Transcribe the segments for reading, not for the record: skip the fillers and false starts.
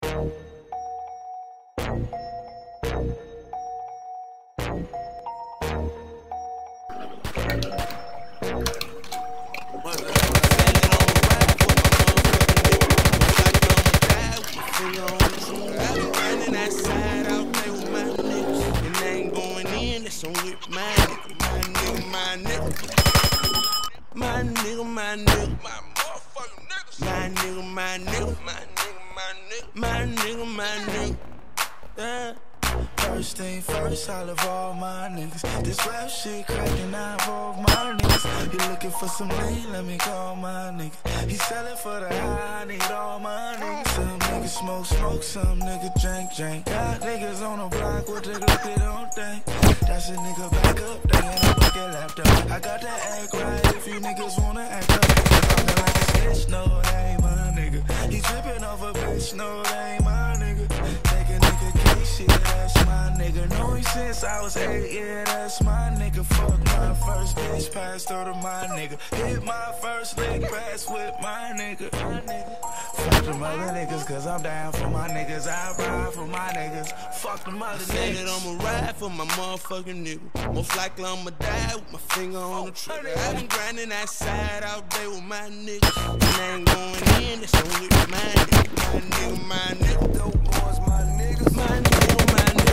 First thing first, I love all my niggas. This rap shit cracking, I involve my niggas. You looking for some lean, let me call my nigga. He sellin' for the high, I need all my niggas. Some niggas smoke, some niggas drink. Got niggas on the block with the Glock, they don't think. That's a nigga back up, they ain't a bucket laptop. I got to act right if you niggas wanna act up. Talking like a snitch, no, that ain't my nigga. He trippin' off a bitch, no, that ain't my nigga. Take a nigga case, shit, that's my nigga. Know him since I was 8, yeah, that's my nigga. Fuck my first bitch, passed her to my nigga. Hit my first lick, pass with my nigga. Fuck them other niggas, cause I'm down for my niggas. I ride for my niggas. Fuck them other niggas. I'ma ride for my motherfucking nigga. Most likely I'ma die with my finger on the trigger. I've been grinding outside all day with my niggas. And I ain't going in, it's only with my nigga. My nigga. Dope boys, my niggas. My nigga, my nigga.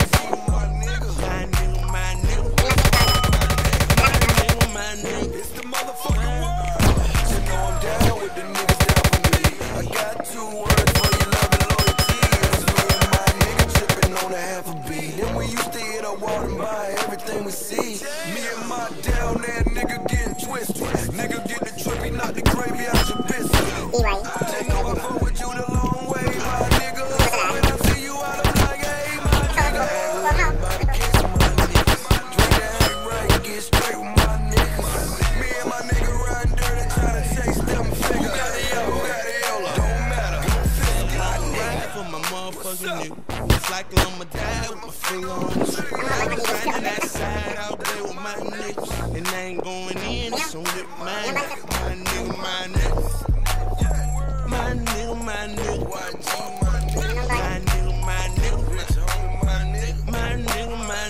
It's the motherfucking world. You know I'm down with the niggas down for me. I got 2 words for your love and loyalty. It's me and my nigga tripping on a half a beat. Then we used to hit a wall and buy everything we see. Me and my down there nigga getting twisted. Nigga get the trippy, knock the gravy out your biscuit. They know I fuck with you the long way, my nigga. When I see you out, I'm like, hey, my nigga. Everybody kiss my niggas. Drink that hang right, get straight with my niggas. Me and my nigga riding dirty, trying to chase them figures. Who got the yellow? Don't matter. I ride for my motherfucking nigga. It's like I'ma die with my finger on the trigger. I've been grinding that side all day with my niggas. And I ain't going in, it's on with my nigga. My nigga, my nigga. My nigga, my nigga. My nigga, my nigga. My nigga, my nigga. My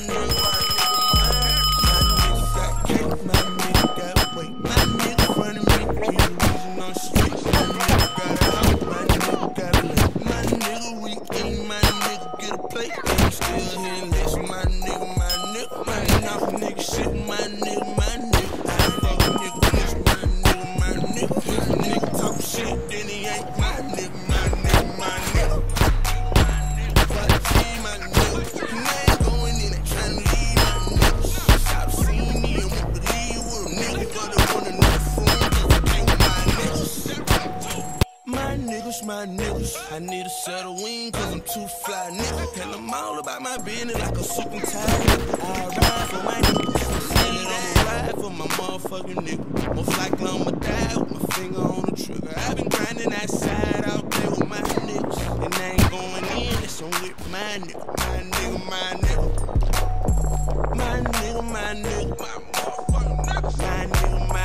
nigga got cake, my nigga got weight. My nigga running me, he the reason I'm straight. My nigga got a house, my nigga got a lake. My nigga we eat, my nigga get a plate. I'm still here and listen, my nigga, my nigga. My nigga off nigga shit, my nigga, my nigga. I fuck a nigga, this my nigga, my nigga. This nigga talk shit, then he ain't my nigga, my nigga, my nigga. But he my nigga, and I ain't going in and trying to leave my nigga. Stop seeing me and won't believe what a nigga, but I wanna know the phone, ain't my niggas. My niggas, my niggas. I need a set of wings, cause I'm too fly, nigga. And I'm all about my business like a suit and tie, nigga. I ride for my niggas. I'ma ride for my motherfucking nigga. Most likely I'ma die with my finger on the trigger. I've been grinding outside all day with my niggas. And I ain't going in, it's on with my nigga. My nigga, my nigga. My nigga, my nigga. My motherfucking niggas. My nigga, my